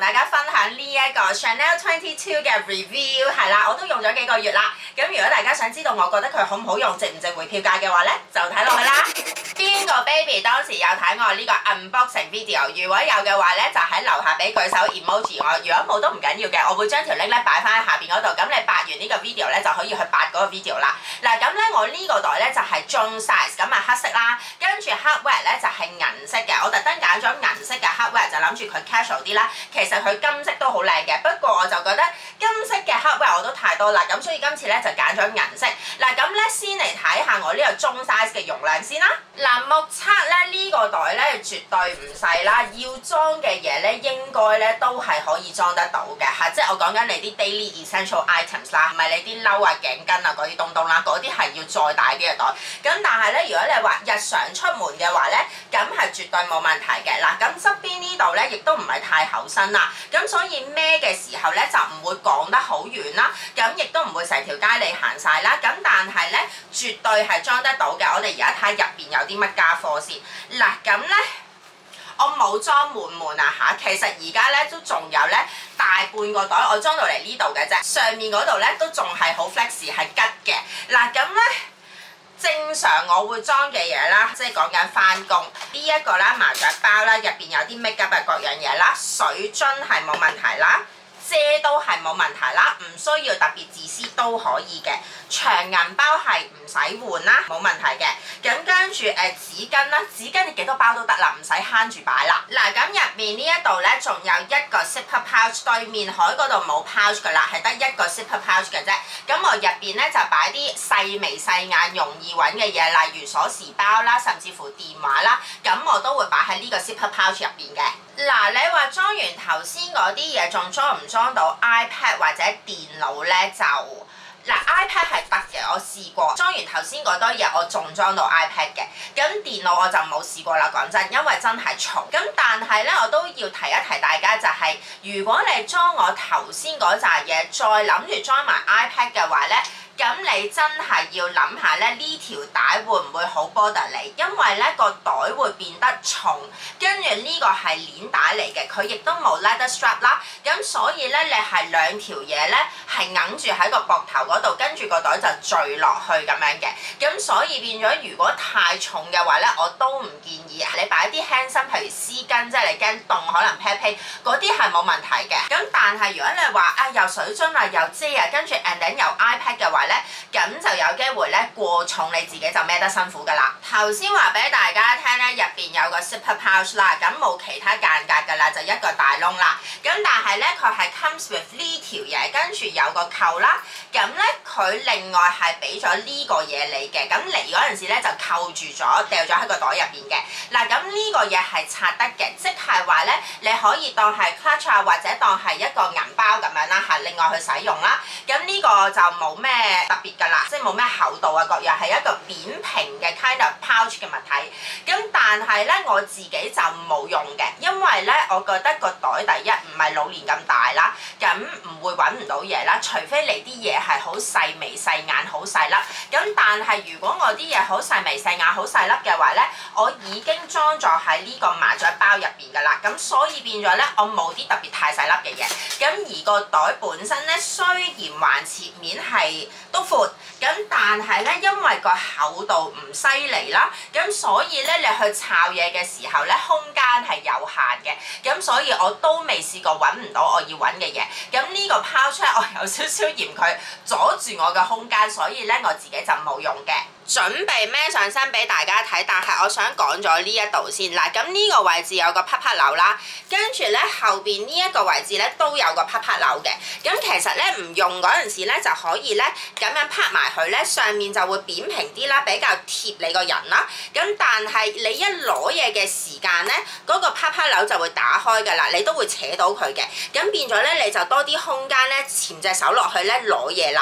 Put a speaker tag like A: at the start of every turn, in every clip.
A: 大家分享呢一個 Chanel 22嘅 review 係啦，我都用咗幾個月啦。咁如果大家想知道我覺得佢好唔好用，值唔值回票價嘅話咧，就睇落去啦。邊個 baby 當時有睇我呢個 unboxing video？如果有嘅話咧，就喺樓下俾舉手 emoji 我。如果冇都唔緊要嘅，我會將條 link 咧擺翻喺下邊嗰度。咁你拍完呢個 video 咧，就可以去拍嗰個 video 啦。嗱，咁咧我呢個袋咧就係中 size， 咁啊黑色啦，跟住 hardware 咧就係銀色嘅。我特登揀咗銀色嘅 hardware， 就諗住佢 casual 啲啦。其實佢金色都好靚嘅，不過我就覺得金色嘅 hardware 我都太多啦，咁所以今次咧就揀咗銀色。嗱，咁咧先嚟睇下我呢個中 size 嘅容量先啦。嗱，目測咧呢個袋咧絕對唔細啦，要裝嘅嘢咧應該咧都係可以裝得到嘅嚇，即係我講緊你啲 daily essential items 啦，唔係你啲褸啊、頸巾啊嗰啲東東啦，嗰啲係要再大啲嘅袋。咁但係咧，如果你話日常出門嘅話咧，咁係絕對冇問題嘅。嗱，咁側邊呢度咧亦都唔係太厚身啦，咁所以孭嘅時候咧就唔會講得好遠啦，咁亦都唔會成條街你行晒啦。咁但係咧絕對係裝得到嘅。我哋而家睇下入邊有啲乜家貨先。嗱，咁咧我冇裝滿啊嚇，其實而家咧都仲有咧大半個袋我裝到嚟呢度嘅啫，上面嗰度咧都仲係好 flex 係吉嘅。嗱，咁咧正常我會裝嘅嘢啦，即係講緊翻工呢一個啦，麻雀包啦，入邊有啲 make up 嘅各樣嘢啦，水樽係冇問題啦，遮都係冇問題啦，唔需要特別自私都可以嘅。長銀包係唔使換啦，冇問題嘅。咁跟住紙巾啦，紙巾你幾多包都得啦，唔使慳住擺啦。嗱，咁入面呢一度咧仲有一個 zipper pouch， 對面海嗰度冇 pouch 噶啦，係得一個 zipper pouch 嘅啫。咁我入邊咧就擺啲細眉細眼容易揾嘅嘢，例如鎖匙包啦，甚至乎電話啦，咁我都會擺喺呢個 zipper pouch 入邊嘅。嗱，你話裝完頭先嗰啲嘢，仲裝唔裝到 iPad 或者電腦咧？就嗱 iPad 係得嘅，我試過裝完頭先嗰堆嘢，我仲裝到 iPad 嘅。咁電腦我就冇試過啦，講真，因為真係重。咁但係咧，我都要提一提大家就係，如果你裝我頭先嗰扎嘢，再諗住裝埋 iPad 嘅話咧，咁你真係要諗下咧，呢條帶會唔會好 bother 你？因為咧個袋會變得重，跟住呢個係鏈帶嚟嘅，佢亦都冇 leather strap 啦。咁所以咧，你係兩條嘢咧係揞住喺個膊頭嗰度，跟住個袋就墜落去咁樣嘅。咁所以變咗，如果太重嘅話咧，我都唔建議你擺啲輕身，譬如絲巾，即係你驚凍可能披披嗰啲係冇問題嘅。咁但係如果你話又水樽啊，又遮啊，跟住 and then 又 iPad 嘅話咧，咁就有機會咧過重，你自己就孭得辛苦噶啦。頭先話俾大家聽咧，入邊有個 zipper pouch 啦，咁冇其他間隔噶啦，就一個大窿啦。咁但係咧，佢係 comes with 呢條嘢，跟住有個扣啦。咁咧，佢另外係俾咗呢個嘢你嘅。咁嚟嗰陣時咧就扣住咗，掉咗喺個袋入邊嘅。嗱，咁呢個嘢係拆得嘅，即係話咧，你可以當係 clutch 啊，或者當係一個銀包咁樣啦，係另外去使用啦。咁呢個就冇咩特別㗎啦，即係冇咩厚度啊，各樣係一個扁平嘅 kind of pouch 嘅物體。咁但係咧，我自己就冇用嘅，因為咧，我覺得個袋第一唔係老年咁大啦，咁唔會揾唔到嘢啦，除非你啲嘢係好細眉細眼好細粒。咁但係如果我啲嘢好細眉細眼好細粒嘅話咧，我已經裝咗喺呢個麻雀包入邊㗎啦。咁所以變咗咧，我冇啲特別太細粒嘅嘢。咁而個袋本身咧，雖然橫切面係都闊，咁但係咧，因為個厚度唔犀利啦，咁所以咧，你去抄嘢嘅時候咧，空間係有限嘅。咁所以我都未試過揾唔到我要揾嘅嘢。咁呢個 pouch 咧，我有少少嫌佢阻住我嘅空間，所以咧我自己就冇用嘅。準備孭上身俾大家睇，但係我想講咗呢一度先嗱，咁呢個位置有個啪啪鈕啦，跟住咧後邊呢一個位置咧都有個啪啪鈕嘅。咁其實咧唔用嗰陣時咧就可以咧咁樣拍埋佢咧，上面就會扁平啲啦，比較貼你個人啦。咁但係你一攞嘢嘅時間咧，嗰個啪啪鈕就會打開㗎啦，你都會扯到佢嘅。咁變咗咧你就多啲空間咧，潛隻手落去咧攞嘢啦。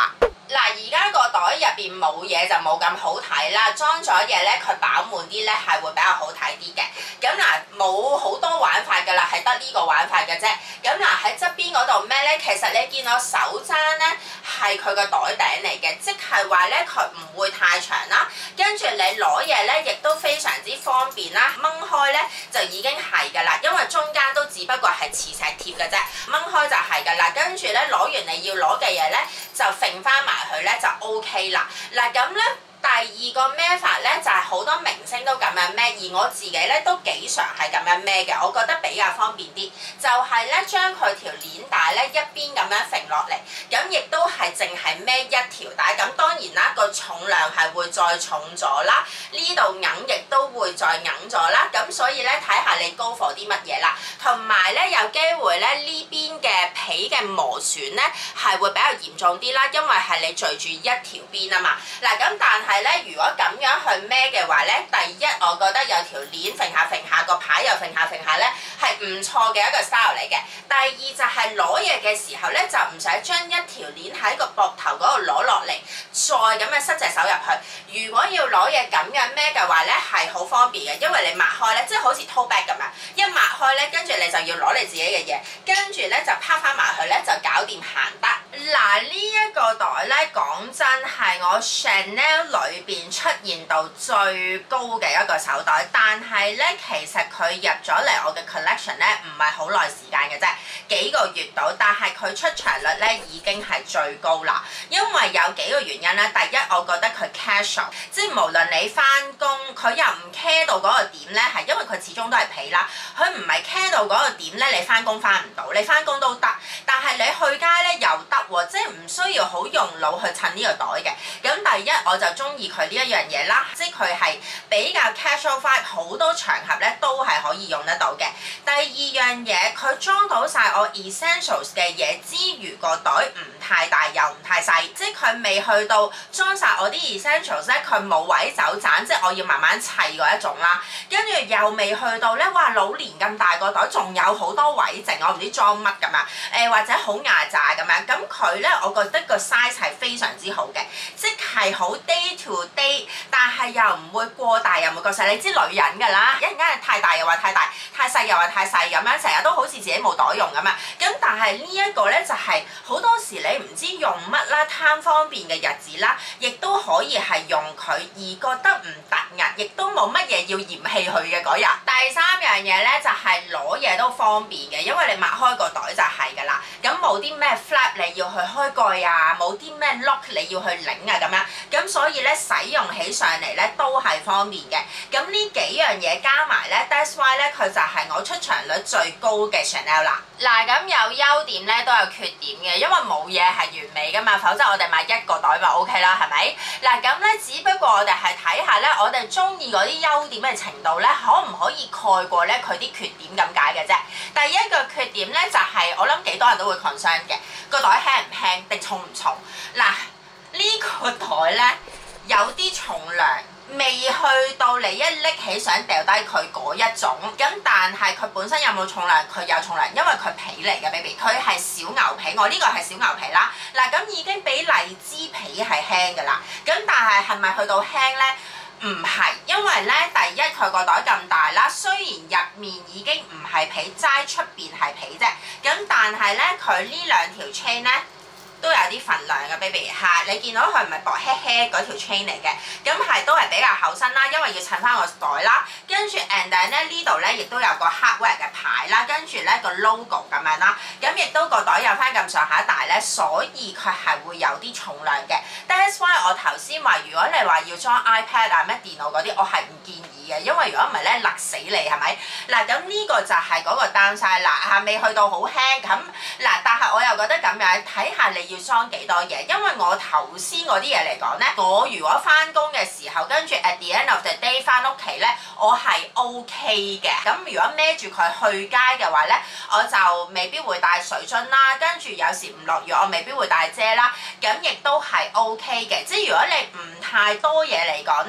A: 嗱，而家個袋入邊冇嘢就冇咁好睇啦，裝咗嘢咧佢飽滿啲咧係會比較好睇啲嘅。咁嗱，冇好多玩法㗎啦，係得呢個玩法嘅啫。咁嗱，喺側邊嗰度咩咧？其實你見我手踭咧係佢個袋頂嚟嘅，即係話咧佢唔會太長啦。跟住你攞嘢咧亦都非常之方便啦，掹開咧就已經係㗎啦，因為中間都只不過係磁石貼嘅啫，掹開就係㗎啦。跟住咧攞完你要攞嘅嘢咧就揈翻埋佢咧就 OK 啦。嗱咁咧。第二個孭法咧就係好多明星都咁樣孭，而我自己咧都幾常係咁樣孭嘅，我覺得比較方便啲。就係咧將佢條鏈帶咧一邊咁樣揈落嚟，咁亦都係淨係孭一條帶。咁當然啦，個重量係會再重咗啦，呢度硬亦都會再硬咗啦。咁所以咧睇下你高火啲乜嘢啦，同埋咧有機會咧呢邊嘅皮嘅磨損咧係會比較嚴重啲啦，因為係你攢住一條邊啊嘛。嗱咁但係咧，如果咁樣去孭嘅話咧，第一我覺得有條鏈揈下揈下，個牌又揈下揈下咧，係唔錯嘅一個 style 嚟嘅。第二就係攞嘢嘅時候咧，就唔使將一條鏈喺個膊頭嗰度攞落嚟，再咁樣塞隻手入去。如果要攞嘢咁樣孭嘅話咧，係好方便嘅，因為你擘開咧，即係好似 tote bag 咁樣，一擘開咧，跟住你就要攞你自己嘅嘢，跟住咧就拋翻埋去咧，就搞掂行得。嗱，呢一個袋咧，講真係我 Chanel 裏邊出現到最高嘅一個手袋，但係咧其實佢入咗嚟我嘅 collection 咧唔係好耐時間嘅啫，幾個月到，但係佢出場率咧已經係最高啦。因為有幾個原因咧，第一我覺得佢 casual， 即係無論你翻工，佢又唔 care 到嗰個點咧，係因為佢始終都係皮啦，佢唔係 care 到嗰個點咧，你翻工翻唔到，你翻工都得，但係你去街咧又得喎，即係唔需要好用腦去襯呢個袋嘅。咁第一我就中意佢呢一樣嘢啦，即係佢係比較 casual vibe， 好多場合咧都係可以用得到嘅。第二樣嘢，佢裝到晒我 essentials 嘅嘢之餘，個袋唔太大又唔太細，即係佢未去到裝晒我啲 essentials 咧，佢冇位走盞，即係我要慢慢砌嗰一種啦。跟住又未去到咧，哇老年咁大個袋，仲有好多位剩，我唔知裝乜咁樣，或者好牙渣咁樣。咁佢咧，我覺得個 size 係非常之好嘅，即係好 day to day， 但係又唔會過大又唔會過細。你知女人㗎啦，一陣間太大又話太大，太細又話太細咁樣，成日都好似自己冇袋用咁啊。咁但係呢一個咧就係好多時你唔知用乜啦，貪方便嘅日子啦，亦都可以係用佢而覺得唔突兀，亦都冇乜嘢要嫌棄佢嘅嗰日。第三樣嘢咧就係攞嘢都方便嘅，因為你擘開個袋就係㗎啦。咁冇啲咩 flap 你要去開蓋啊，冇啲咩 lock 你要去擰啊咁樣，咁所以咧使用起上嚟咧都係方便嘅。咁呢幾樣嘢加埋咧 ，that's why 咧佢就係我出場率最高嘅 Chanel 啦。嗱，咁有優點咧都有缺點嘅，因為冇嘢係完美噶嘛，否則我哋買一個袋就 OK 啦，係咪？嗱，咁咧只不過我哋係睇下咧，我哋中意嗰啲優點嘅程度咧，可唔可以蓋過咧佢啲缺點咁解嘅啫。第一個缺點咧就係、我諗幾多人都會 concern 嘅，個袋輕唔輕定重唔重？嗱，呢個袋咧有啲重量。未去到你一拎起想掉低佢嗰一種，咁但係佢本身有冇重量？佢有重量，因為佢皮嚟嘅 baby， 佢係小牛皮，我呢個係小牛皮啦。嗱，咁已經比荔枝皮係輕㗎啦。咁但係係咪去到輕咧？唔係，因為咧第一佢個袋咁大啦，雖然入面已經唔係皮，齋出邊係皮啫。咁但係咧佢呢兩條 chain 咧。都有啲份量嘅 baby 嚇，你見到佢唔係薄輕輕嗰條 chain 嚟嘅，咁係都係比較厚身啦，因為要襯翻個袋啦。跟住 and then 咧呢度咧亦都有個 hardware 嘅牌啦，跟住咧個 logo 咁樣啦，咁亦都個袋有翻咁上下大咧，所以佢係會有啲重量嘅。That's why 我頭先話，如果你話要裝 iPad 啊咩電腦嗰啲，我係唔建議嘅，因為如果唔係咧勒死你係咪？嗱，咁呢個就係嗰個 downside啦嚇，未去到好輕咁嗱，但係我又覺得咁樣睇下你要裝幾多嘢，因為我頭先嗰啲嘢嚟講咧，我如果翻工嘅時候，跟住 at the end of the day 翻屋企咧，我係 OK 嘅。咁如果孭住佢去街嘅話咧，我就未必會帶水樽啦，跟住有時唔落雨，我未必會帶遮啦。咁亦都係 OK 嘅，即係如果你唔太多嘢嚟講咧，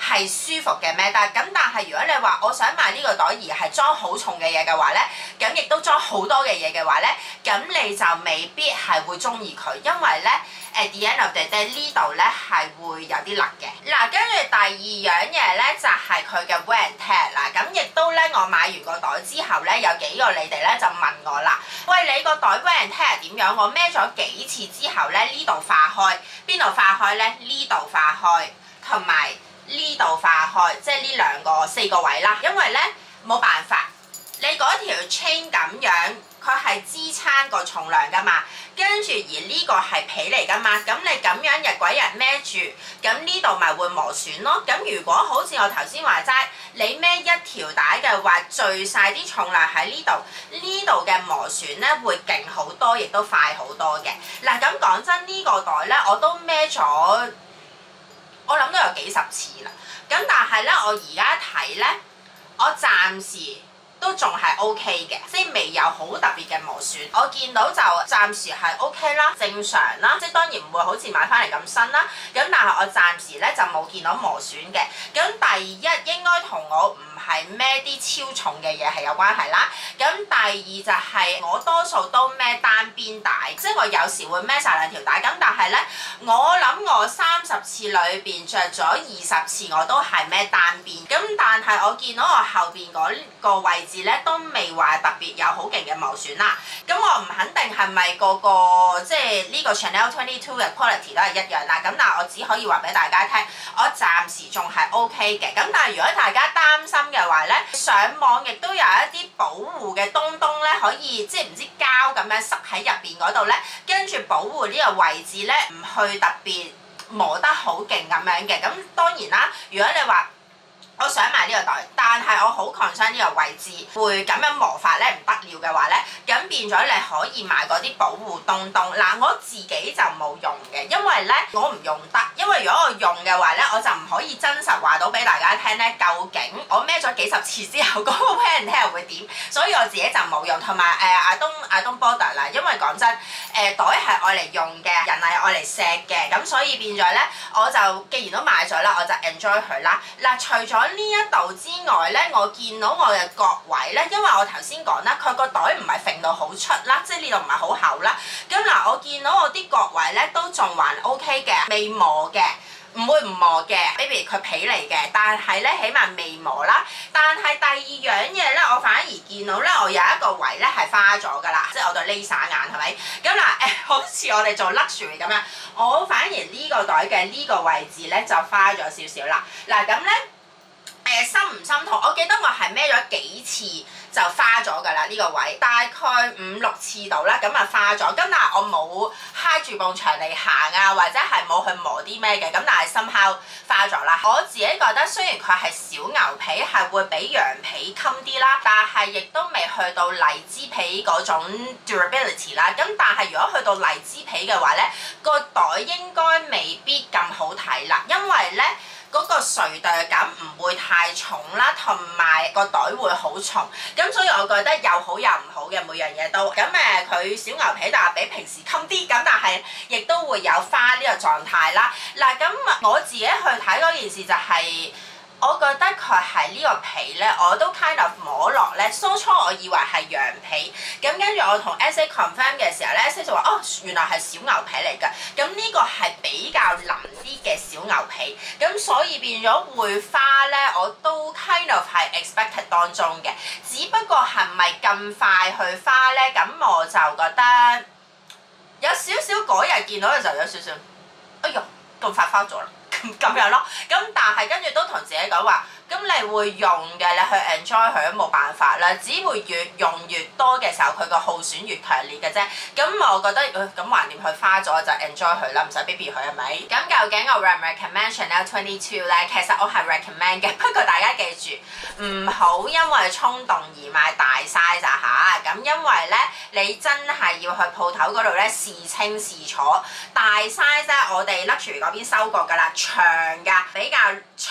A: 係舒服嘅孭得。咁但係如果你話我想買呢個袋而係裝好重嘅嘢嘅話咧，咁亦都裝好多嘅嘢嘅話咧，咁你就未必係會中意佢，因為咧at the end of the day 呢度咧係會有啲甩嘅。嗱，跟住第二樣嘢咧就係佢嘅 wear and tear 啦。咁亦都咧我買完個袋之後咧，有幾個你哋咧就問我啦，喂，你個袋 wear and tear 點樣？我孭咗幾次之後咧，呢度化開，邊度化開咧？呢度化開，同埋呢度化開，即係呢兩個4個位啦。因為咧冇辦法，你嗰條 chain 咁樣，佢係支撐個重量噶嘛，跟住而呢個係皮嚟噶嘛，咁你咁樣日鬼日孭住，咁呢度咪會磨損咯。咁如果好似我頭先話齋，你孭一條帶嘅話，聚晒啲重量喺呢度，呢度嘅磨損咧會勁好多，亦都快好多嘅。嗱，咁講真呢個袋咧，我都孭咗，我諗都有幾十次啦。咁但係咧，我而家睇咧，我暫時都仲係 OK 嘅，即係未有好特別嘅磨損。我見到就暫時係 OK 啦，正常啦，即係當然唔會好似買翻嚟咁新啦。咁但係我暫時咧就冇見到磨損嘅。咁第一應該同我唔係孭啲超重嘅嘢係有關係啦。咁第二就係我多數都孭單邊帶，即係我有時會孭晒兩條帶。咁但係咧，我諗我30次裏邊着咗20次我都係孭單邊。咁但係我見到我後邊嗰個位置咧都未話特別有好勁嘅磨損啦。咁我唔肯定係咪個即係呢個 Chanel 22嘅 quality 都係一樣啦。咁但係我只可以話俾大家聽，我暫時仲係 OK 嘅。咁但係如果大家擔心嘅話咧，上網亦都有一啲保護嘅東東咧，可以即係唔知膠咁樣塞喺入邊嗰度咧，跟住保護呢個位置咧，唔去特別磨得好勁咁樣嘅。咁當然啦，如果你話我想買呢個袋，但係我好 concern 呢個位置會咁樣磨法咧唔得了嘅話咧，咁變咗你可以買嗰啲保護東東。嗱，我自己就冇用嘅，因為咧我唔用得，因為如果我用嘅話咧，我就唔可以真實話到俾大家聽咧，究竟我孭咗幾十次之後嗰個 wear and tear會點，所以我自己就冇用。同埋I don't bother 啦，因為講真袋係愛嚟用嘅，人係愛嚟錫嘅，咁所以變咗咧，我就既然都買咗啦，我就 enjoy 佢啦。嗱，除咗呢一度之外咧，我見到我嘅角位咧，因為我頭先講啦，佢個袋唔係揈到好出啦，即係呢度唔係好厚啦。咁嗱，我見到我啲角位咧都仲還 OK 嘅，未磨嘅，唔會唔磨嘅 ，baby 佢皮嚟嘅，但係咧起碼未磨啦。但係第二樣嘢咧，我反而見到咧，我有一個位咧係花咗㗎啦，即係我對 laser 眼係咪？咁嗱好似我哋做 luxury 咁樣，我反而呢個袋嘅呢個位置咧就花咗少少啦。嗱咁咧。心唔心痛？我記得我係孭咗幾次就花咗㗎啦，呢個位大概5、6次度啦，咁啊花咗。咁但係我冇揩住埲牆嚟行啊，或者係冇去磨啲咩嘅。咁但係somehow花咗啦。我自己覺得雖然佢係小牛皮，係會比羊皮襟啲啦，但係亦都未去到荔枝皮嗰種 durability 啦。咁但係如果去到荔枝皮嘅話咧，個袋應該未必咁好睇啦，因為咧。嗰個垂墜感唔會太重啦，同埋個袋會好重，咁所以我覺得又好又唔好嘅每樣嘢都。咁佢小牛皮但係比平時襟啲，咁但係亦都會有花呢個狀態啦。嗱，咁我自己去睇嗰件事就係、我覺得佢係呢個皮咧，我都 kind of 摸落咧，初我以為係羊皮，咁跟住我同 SA confirm 嘅時候咧 ，SA 就話哦，原來係小牛皮嚟㗎，咁呢個係比較腍啲嘅小牛皮，咁所以變咗會花咧，我都 kind of 係 expected 當中嘅，只不過係咪咁快去花咧？咁我就覺得有少少嗰日見到嘅時候有少少，哎呦咁快花咗啦。咁樣咯，咁但係跟住都同自己講話，咁你會用嘅，你去 enjoy 佢都冇辦法啦，只會越用越多嘅時候，佢個耗損越強烈嘅啫。咁我覺得咁橫掂佢花咗就 enjoy 佢啦，唔使逼佢係咪？咁究竟我 recommend Chanel 22咧？其實我係 recommend 嘅，不過大家記住唔好因為衝動而買大 size 咋嚇。咁因為咧，你真係要去鋪頭嗰度咧試清試楚，大 size 咧我哋 luxury 嗰邊收過㗎啦。長㗎，比較長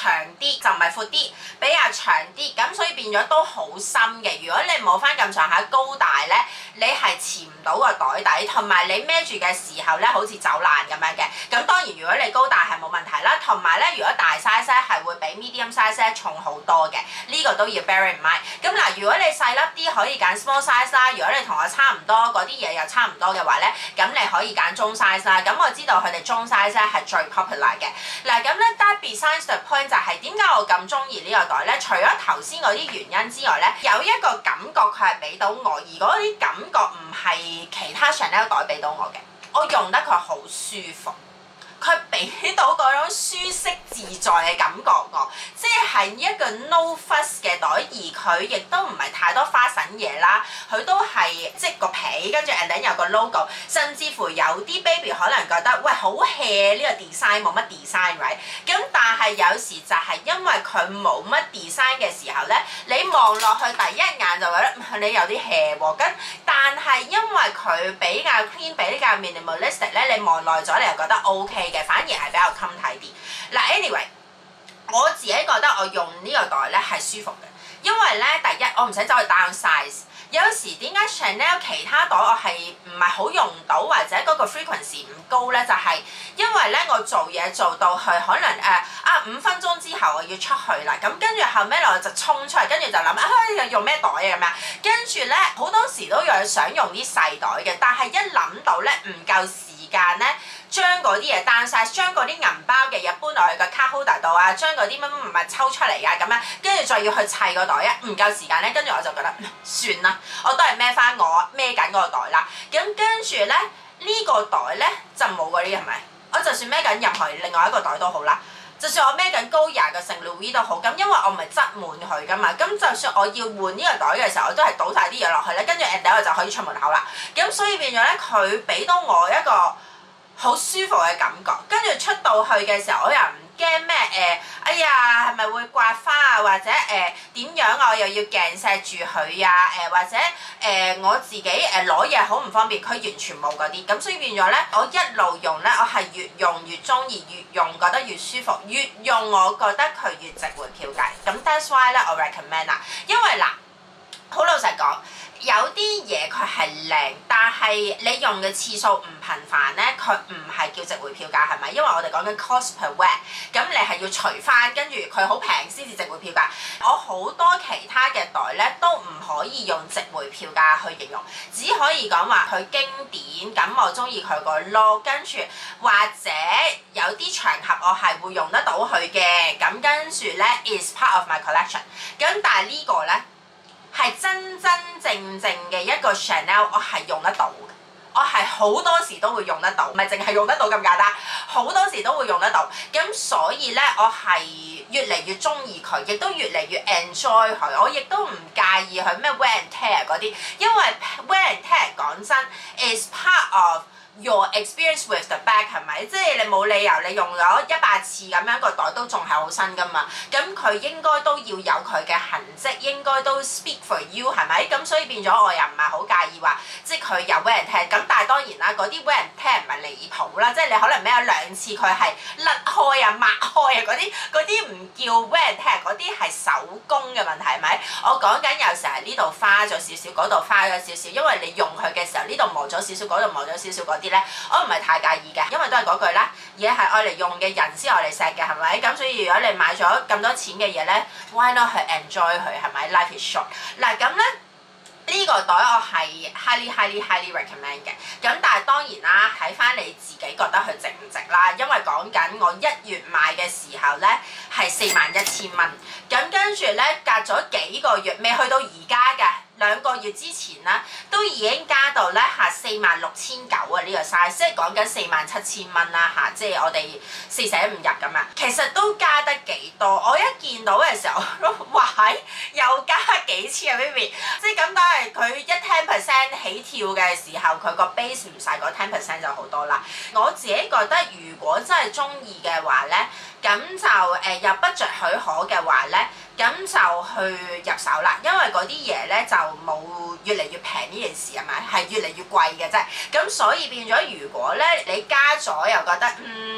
A: 長啲，就唔係闊啲，比較長啲，咁所以變咗都好深嘅。如果你冇翻咁上下高大咧，你係潛唔到個袋底，同埋你孭住嘅時候咧，好似走爛咁樣嘅。咁當然如果你高大係冇問題啦，同埋咧如果大 size 咧係會比 medium size 咧重好多嘅，呢個都要 bear in mind。咁嗱，如果你細粒啲可以揀 small size 啦，如果你同我差唔多嗰啲嘢又差唔多嘅話咧，咁你可以揀中 size 啦。咁我知道佢哋中 size 咧係最 popular 嘅。嗱咁咧 that besides the point 就係點解我咁中意呢個袋咧？除咗頭先嗰啲原因之外咧，有一個感覺佢係俾到我，而嗰啲感覺唔係其他 Chanel 袋俾到我嘅，我用得佢好舒服。佢俾到嗰種舒適自在嘅感覺我，即係一個 no fuss 嘅袋，而佢亦都唔係太多花臣嘢啦，佢都係即係個皮跟住 and then 有個 logo， 甚至乎有啲 baby 可能覺得喂好 hea 呢個 design 冇乜 design right， 咁但係有時就係因為佢冇乜 design 嘅時候咧，你望落去第一眼就覺得你有啲 hea 喎，咁但係因為佢比較 clean 比較 minimalistic 咧，你望耐咗你又覺得 OK。反而係比較襟睇啲。嗱 ，anyway， 我自己覺得我用呢個袋咧係舒服嘅，因為咧第一我唔使走去 down size。有時點解 Chanel 其他袋我係唔係好用到，或者嗰個 frequency 唔高咧？就係因為咧我做嘢做到去可能5分鐘之後我要出去啦，咁跟住後尾我就衝出嚟，跟住就諗用咩袋啊咁樣，跟住咧好多時都有想用啲細袋嘅，但係一諗到咧唔夠時間咧。將嗰啲嘢 down size，將嗰啲銀包嘅嘢搬落去個 card holder 度啊，將嗰啲乜乜抽出嚟啊咁樣，跟住再要去砌個袋啊，唔夠時間咧，跟住我就覺得算啦，我都係孭翻我孭緊嗰個袋啦。咁跟住咧呢個袋咧就冇嗰啲係咪？我就算孭緊任何另外一個袋都好啦，就算我孭緊高雅嘅聖路易都好，咁因為我唔係擠滿佢噶嘛，咁就算我要換呢個袋嘅時候，我都係倒晒啲嘢落去咧，跟住 and 我就可以出門口啦。咁所以變咗咧，佢俾到我一個好舒服嘅感覺，跟住出到去嘅時候，我又唔驚咩哎呀係咪會刮花啊，或者點樣我又要鏡錫住佢啊，或者我自己攞嘢好唔方便，佢完全冇嗰啲，咁所以變咗咧，我一路用咧，我係越用越中意，越用覺得越舒服，越用我覺得佢越值回票價，咁 that's why 咧我 recommend 啦，因為嗱，好老實講。有啲嘢佢係靚，但係你用嘅次數唔頻繁咧，佢唔係叫值回票價係咪？因為我哋講緊 cost per wear， 咁你係要除翻，跟住佢好平先至值回票價。我好多其他嘅袋咧都唔可以用值回票價去形容，只可以講話佢經典，咁我中意佢個 look， 跟住或者有啲場合我係會用得到佢嘅，咁跟住咧 is part of my collection。咁但係呢個咧。係真真正正嘅一個 Chanel， 我係用得到嘅，我係好多時都會用得到，唔係淨係用得到咁簡單，好多時都會用得到。咁所以咧，我係越嚟越中意佢，亦都越嚟越 enjoy 佢。我亦都唔介意佢咩 wear and tear 嗰啲，因為 wear and tear 講真 is part of your experience with the bag 係咪？即係你冇理由你用咗100次咁樣個袋都仲係好新噶嘛？咁佢應該都要有佢嘅痕跡，應該都 speak for you 係咪？咁所以變咗我又唔係好介意話，即係佢有 wear and tear。咁但係當然啦，嗰啲 wear and tear 唔係離譜啦，即係你可能孭咗2次佢係甩開啊、抹開啊嗰啲唔叫 wear and tear， 嗰啲係手工嘅問題係咪？我講緊有時係呢度花咗少少，嗰度花咗少少，因為你用佢嘅時候呢度磨咗少少，嗰度磨咗少少嗰啲。我唔係太介意嘅，因為都係嗰句啦，嘢係愛嚟用嘅，人先愛嚟錫嘅，係咪？咁所以如果你買咗咁多錢嘅嘢咧 ，why not 去 enjoy 佢係咪 ？Life is short。嗱咁咧，呢個袋我係 highly recommend 嘅。咁但係當然啦，睇翻你自己覺得佢值唔值啦。因為講緊我1月買嘅時候咧係41,000蚊，咁跟住咧隔咗幾個月未去到而家嘅。2個月之前啦，都已經加到咧46,900啊呢個 size， 即係講緊47,000蚊啦嚇，即係我哋4捨5入咁啊，其實都加得幾多。我一見到嘅時候都話又加幾千啊 baby， 即係咁都係佢一 10% 起跳嘅時候，佢個 base 唔晒嗰 10% 就好多啦。我自己覺得如果真係中意嘅話咧，咁就有budget許可嘅話咧。咁就去入手啦，因為嗰啲嘢咧就冇越嚟越平呢件事係咪？係越嚟越貴嘅啫。咁所以變咗，如果咧你加咗又覺得哎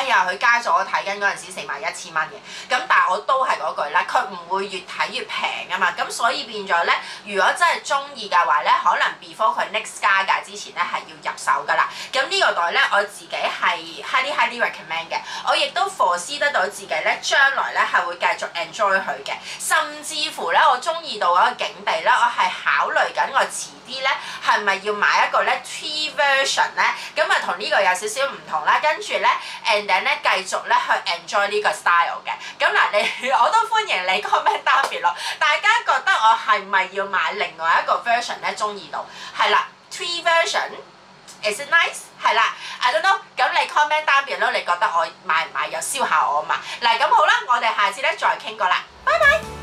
A: 哎呀佢加咗我睇緊嗰陣時41,000蚊嘅，咁但係我都係嗰句啦，佢唔會越睇越平啊嘛，咁所以變咗咧，如果真係中意嘅話咧，可能 before 佢 next 加價之前咧係要入手噶啦。咁呢個袋咧我自己係 highly recommend 嘅，我亦都 foresee 得到自己咧將來咧係會繼續 enjoy 佢嘅，甚至乎咧我中意到嗰個境地咧，我係考慮緊我遲啲咧係咪要買一個咧 tweed version 咧，咁啊同呢個有少少唔同啦，跟住咧 and then 咧繼續咧去 enjoy 呢個 style 嘅。咁嗱你我都歡迎你 comment down below，大家覺得我係咪要買另外一個 version 咧？中意到係啦 tweed version is it nice？ 係啦 I don't know， 咁你 comment down below，你覺得我買唔買又燒下我嘛？嗱咁好啦，我哋下次咧再傾過啦，拜拜。